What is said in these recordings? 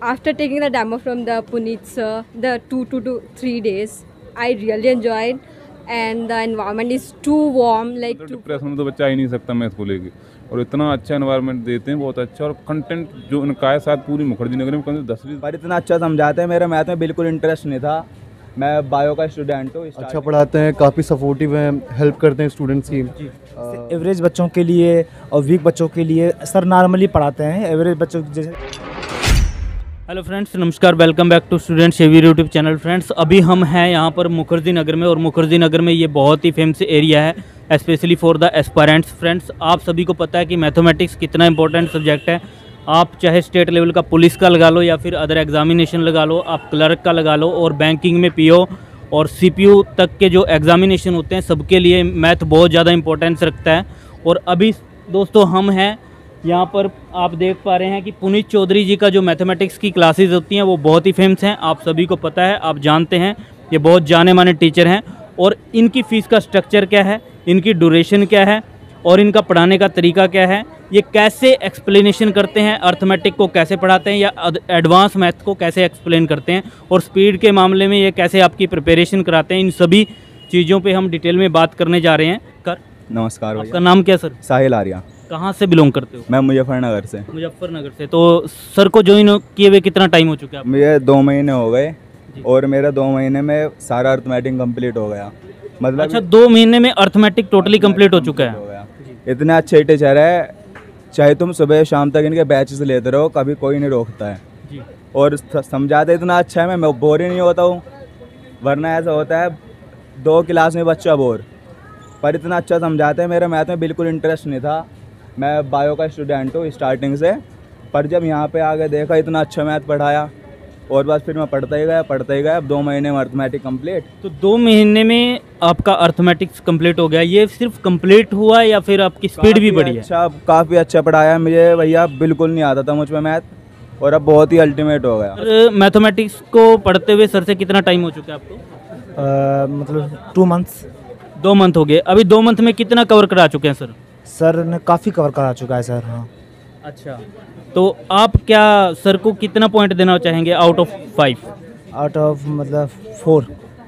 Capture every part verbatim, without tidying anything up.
After taking the demo from the Puneet sir, the two to two, three days, I really enjoyed, and the environment is too warm. Like तो too depression में तो बच्चा आ ही नहीं सकता math को लेके, और इतना अच्छा एनवायरनमेंट देते हैं, बहुत अच्छा। और कंटेंट जो उनका है शायद पूरी मुखर्जी नगर में कम से दसवीं पर इतना अच्छा समझाते हैं। मेरा मैथ में बिल्कुल इंटरेस्ट नहीं था, मैं बायो का स्टूडेंट हूँ। अच्छा पढ़ाते हैं, काफ़ी सपोर्टिव हैं, हेल्प करते हैं स्टूडेंट्स की। एवरेज बच्चों के लिए और वीक बच्चों के लिए सर नॉर्मली पढ़ाते हैं। एवरेज बच्चों जैसे हेलो फ्रेंड्स, नमस्कार, welcome back to student saviour YouTube channel. Friends, अभी हम हैं यहाँ पर मुखर्जी नगर में, और मुखर्जी नगर में ये बहुत ही फेमस एरिया है specially for the aspirants. Friends, आप सभी को पता है कि मैथमेटिक्स कितना इंपॉर्टेंट सब्जेक्ट है। आप चाहे स्टेट लेवल का पुलिस का लगा लो या फिर अदर एग्जामिनेशन लगा लो, आप क्लर्क का लगा लो, और बैंकिंग में पीओ और सीपीयू तक के जो एग्जामिनेशन होते हैं सबके लिए मैथ बहुत ज़्यादा इंपॉर्टेंस रखता है। और अभी दोस्तों हम हैं यहाँ पर, आप देख पा रहे हैं कि पुनीत चौधरी जी का जो मैथमेटिक्स की क्लासेस होती हैं वो बहुत ही फेमस हैं। आप सभी को पता है, आप जानते हैं, ये बहुत जाने माने टीचर हैं। और इनकी फ़ीस का स्ट्रक्चर क्या है, इनकी ड्यूरेशन क्या है, और इनका पढ़ाने का तरीका क्या है, ये कैसे एक्सप्लेनेशन करते हैं, अर्थमेटिक को कैसे पढ़ाते हैं या एडवांस मैथ को कैसे एक्सप्लेन करते हैं, और स्पीड के मामले में ये कैसे आपकी प्रिपरेशन कराते हैं, इन सभी चीज़ों पे हम डिटेल में बात करने जा रहे हैं। कर नमस्कार, आपका नाम क्या सर? साहिल आर्या। कहाँ से बिलोंग करते हो? मैं मुजफ्फरनगर से। मुजफ्फरनगर से। तो सर को ज्वाइन किए हुए कितना टाइम हो चुका है? मुझे दो महीने हो गए, और मेरा दो महीने में सारा अर्थमेटिक कंप्लीट हो गया। मतलब अच्छा, दो महीने में अर्थमेटिक टोटली कंप्लीट हो चुका हो है। गया। इतने अच्छे टीचर है, चाहे तुम सुबह शाम तक इनके बैचेस लेते रहो, कभी कोई नहीं रोकता है जी। और समझाते इतना अच्छा है, मैं बोर ही नहीं होता हूँ। वरना ऐसा होता है दो क्लास में बच्चा बोर, पर इतना अच्छा समझाते हैं। मेरा मैथ में बिल्कुल इंटरेस्ट नहीं था, मैं बायो का स्टूडेंट हूँ स्टार्टिंग से, पर जब यहाँ पे आके देखा इतना अच्छा मैथ पढ़ाया, और बस फिर मैं पढ़ता ही गया पढ़ता ही गया। अब दो महीने में अर्थमेटिक कंप्लीट। तो दो महीने में आपका अर्थमेटिक्स कंप्लीट हो गया। ये सिर्फ कंप्लीट हुआ या फिर आपकी स्पीड भी बढ़ी है? अच्छा, काफ़ी अच्छा पढ़ाया मुझे भैया, बिल्कुल नहीं आता था मुझ में मैथ, और अब बहुत ही अल्टीमेट हो गया। सर, मैथमेटिक्स को पढ़ते हुए सर से कितना टाइम हो चुका है आपको? आ, मतलब टू मंथ्स। दो मंथ हो गए। अभी दो मंथ में कितना कवर करा चुके हैं सर? सर ने काफ़ी कवर करा चुका है सर। हाँ। अच्छा, तो आप क्या सर को कितना पॉइंट देना चाहेंगे out of five? Out of मतलब फोर।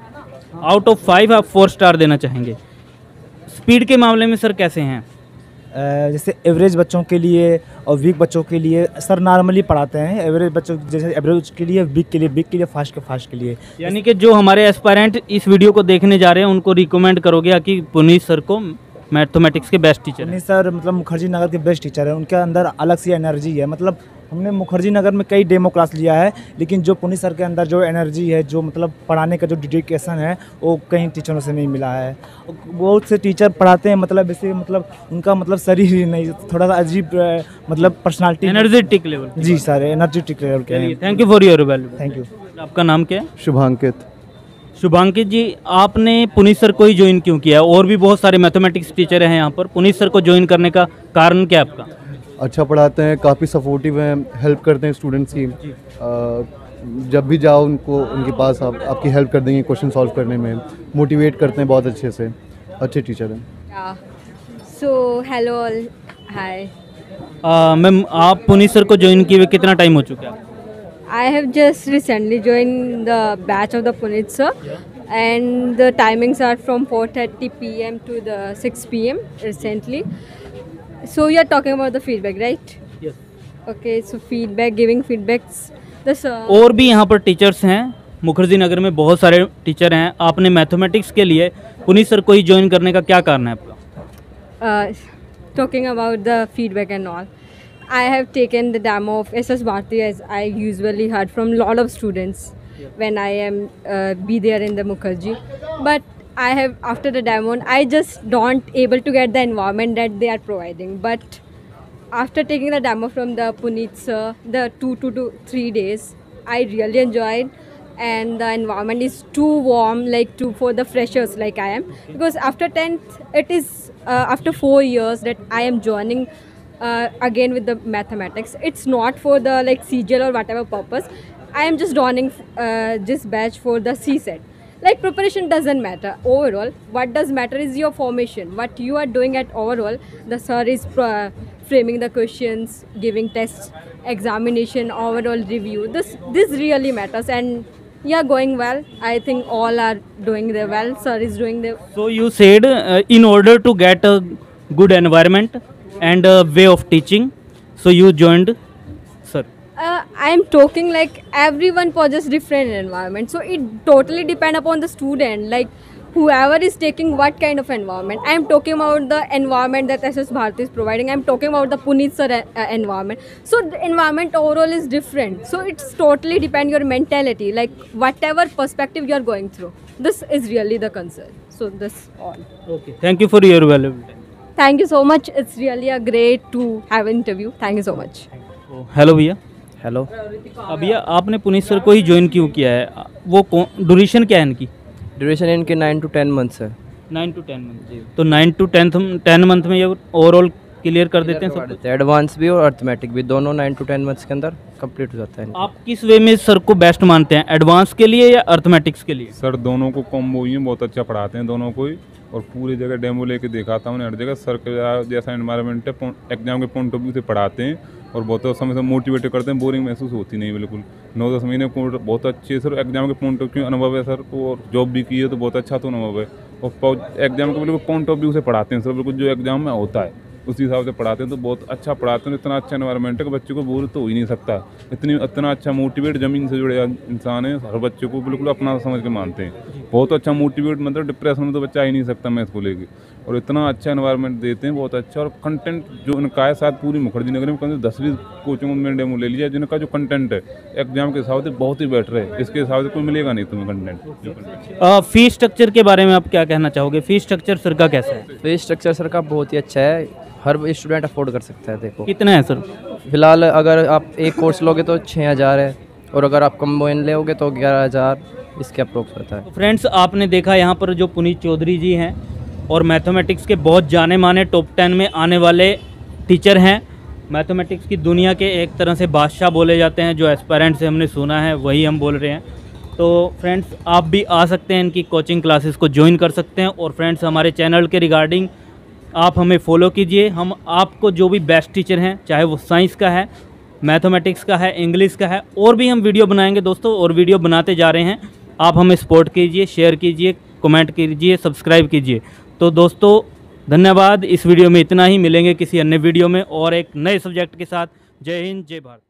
आउट ऑफ फाइव आप फोर स्टार देना चाहेंगे। स्पीड के मामले में सर कैसे हैं? आ, जैसे एवरेज बच्चों के लिए और वीक बच्चों के लिए सर नॉर्मली पढ़ाते हैं। एवरेज बच्चों जैसे एवरेज के लिए, वीक के लिए, वीक के लिए, फास्ट के फास्ट के लिए। यानी कि जो हमारे एस्पायरेंट इस वीडियो को देखने जा रहे हैं उनको रिकमेंड करोगे कि पुनीत सर को मैथमेटिक्स के बेस्ट टीचर पुनीत सर मतलब मुखर्जी नगर के बेस्ट टीचर है। उनके अंदर अलग सी एनर्जी है। मतलब हमने मुखर्जी नगर में कई डेमो क्लास लिया है, लेकिन जो पुनीत सर के अंदर जो एनर्जी है, जो मतलब पढ़ाने का जो डेडिकेशन है, वो कई टीचरों से नहीं मिला है। बहुत से टीचर पढ़ाते हैं, मतलब ऐसे मतलब उनका मतलब शरीर ही नहीं, थोड़ा सा अजीब मतलब पर्सनालिटी, एनर्जेटिक लेवल। जी सर, एनर्जेटिक लेवल के हैं। Thank you for your value. Thank you. आपका नाम क्या है? शुभांकित। शुभांकित जी, आपने पुनीत सर को ही ज्वाइन क्यों किया? और भी बहुत सारे मैथमेटिक्स टीचर हैं यहाँ पर, पुनीत सर को ज्वाइन करने का कारण क्या है आपका? अच्छा पढ़ाते हैं, काफ़ी सपोर्टिव हैं, हेल्प करते हैं स्टूडेंट्स की। आ, जब भी जाओ उनको उनके पास आप, आपकी हेल्प कर देंगे क्वेश्चन सॉल्व करने में, मोटिवेट करते हैं बहुत अच्छे से। अच्छे टीचर हैं। so hello all, hi. Ma'am, आप पुनीत सर को ज्वाइन किए हुए कितना टाइम हो चुका है? I have just recently joined the batch of the Puneet sir, and the timings are from four thirty p m to the six p m recently. So you are talking about the feedback, right? Yes. Okay, so feedback, giving feedbacks. The sir. और भी यहाँ पर teachers हैं, मुखर्जी नगर में बहुत सारे teacher हैं। आपने मैथमेटिक्स के लिए पुनीत सर को ही ज्वाइन करने का क्या कारण है आपका? Uh, talking about the feedback and all. I have taken the demo of S S Bharti, as I usually heard from a lot of students when I am uh, be there in the Mukherjee. But I have, after the demo, I just don't able to get the environment that they are providing. But after taking the demo from the Puneet sir, the two to two, three days, I really enjoyed, and the environment is too warm, like to for the freshers like I am. Because after tenth, it is uh, after four years that I am joining Uh, again with the mathematics. It's not for the like C G L or whatever purpose. I am just donning uh, this batch for the C SET. Like preparation doesn't matter overall. What does matter is your formation. What you are doing at overall. The sir is uh, framing the questions, giving tests, examination, overall review. This this really matters, and yeah, going well. I think all are doing their well. Sir is doing their. So you said uh, in order to get a good environment and a way of teaching, so you joined, sir. Uh, I am talking like everyone possesses different environment, so it totally depend upon the student. Like whoever is taking what kind of environment. I am talking about the environment that S S Bharti is providing. I am talking about the Puneet sir uh, environment. So the environment overall is different. So it's totally depend your mentality, like whatever perspective you are going through. This is really the concern. So this all. Okay. Thank you for your valuable time. Thank you so much. It's really a great to have an interview. Thank you so much. Hello भैया। Hello. अब भैया आपने Puneet sir को ही join क्यों किया है? वो duration क्या है इनकी? ड्यूरेशन इनके नाइन टू टेन मंथ्स है। नाइन टू टेन मंथ जी। तो nine to tenth ten month में ये ओवरऑल क्लियर कर देते हैं सब कुछ? एडवांस भी और अर्थमेटिक भी, दोनों नाइन टू टेन मंथ्स के अंदर कंप्लीट हो जाता है। आप किस वे में सर को बेस्ट मानते हैं, एडवांस के लिए या अर्थमेटिक्स के लिए? सर दोनों को कॉम्बो ही बहुत अच्छा पढ़ाते हैं दोनों को ही, और पूरी जगह डेमो लेके दिखाता हूँ हर जगह। सर का जैसा एनवायरनमेंट है एग्जाम के पॉइंट ऑफ व्यू से पढ़ाते हैं और बहुत समय से मोटिवेट करते हैं, बोरिंग महसूस होती नहीं बिल्कुल। नौ दस महीने बहुत अच्छे सर एग्जाम के पॉइंट ऑफ व्यू अनुभव है सर को, और जॉब भी की है तो बहुत अच्छा तो अनुभव है। और एग्जाम के बिल्कुल पॉइंट ऑफ व्यू से पढ़ाते हैं सर, बिल्कुल जो एग्जाम में होता है उसी हिसाब से पढ़ाते हैं, तो बहुत अच्छा पढ़ाते हैं। इतना अच्छा एनवायरनमेंट है कि बच्चे को बोर तो हो ही नहीं सकता। इतनी इतना अच्छा मोटिवेट ज़मीन से जुड़े इंसान है, हर बच्चे को बिल्कुल अपना समझ के मानते हैं। बहुत अच्छा मोटिवेट, मतलब डिप्रेशन में तो बच्चा आ ही नहीं सकता मैथ को लेके, और इतना अच्छा एनवायरनमेंट देते हैं बहुत अच्छा। और कंटेंट जो इनका है शायद पूरी मुखर्जी नगर में कम से दस बीस कोचिंग में डेमो ले लिया, जिनका जो कंटेंट है एग्जाम के हिसाब से बहुत ही बेटर है। इसके हिसाब से कोई मिलेगा नहीं तुम्हें कंटेंट। फीस स्ट्रक्चर के बारे में आप क्या कहना चाहोगे? फीस स्ट्रक्चर सर का कैसा है? फीस स्ट्रक्चर सर का बहुत ही अच्छा है, हर स्टूडेंट अफोर्ड कर सकता है। देखो कितना है सर? फिलहाल अगर आप एक कोर्स लोगे तो छः हज़ार है, और अगर आप कम्बाइन लोगे तो ग्यारह हज़ार इसके अप्रोक्स पड़ता है। फ्रेंड्स आपने देखा यहाँ पर जो पुनीत चौधरी जी हैं और मैथमेटिक्स के बहुत जाने माने टॉप टेन में आने वाले टीचर हैं। मैथमेटिक्स की दुनिया के एक तरह से बादशाह बोले जाते हैं, जो एस्पायरेंट से हमने सुना है वही हम बोल रहे हैं। तो फ्रेंड्स आप भी आ सकते हैं, इनकी कोचिंग क्लासेस को ज्वाइन कर सकते हैं। और फ्रेंड्स हमारे चैनल के रिगार्डिंग आप हमें फॉलो कीजिए, हम आपको जो भी बेस्ट टीचर हैं, चाहे वो साइंस का है, मैथमेटिक्स का है, इंग्लिश का है, और भी हम वीडियो बनाएंगे दोस्तों, और वीडियो बनाते जा रहे हैं। आप हमें सपोर्ट कीजिए, शेयर कीजिए, कमेंट कीजिए, सब्सक्राइब कीजिए। तो दोस्तों धन्यवाद। इस वीडियो में इतना ही, मिलेंगे किसी अन्य वीडियो में और एक नए सब्जेक्ट के साथ। जय हिंद, जय भारत।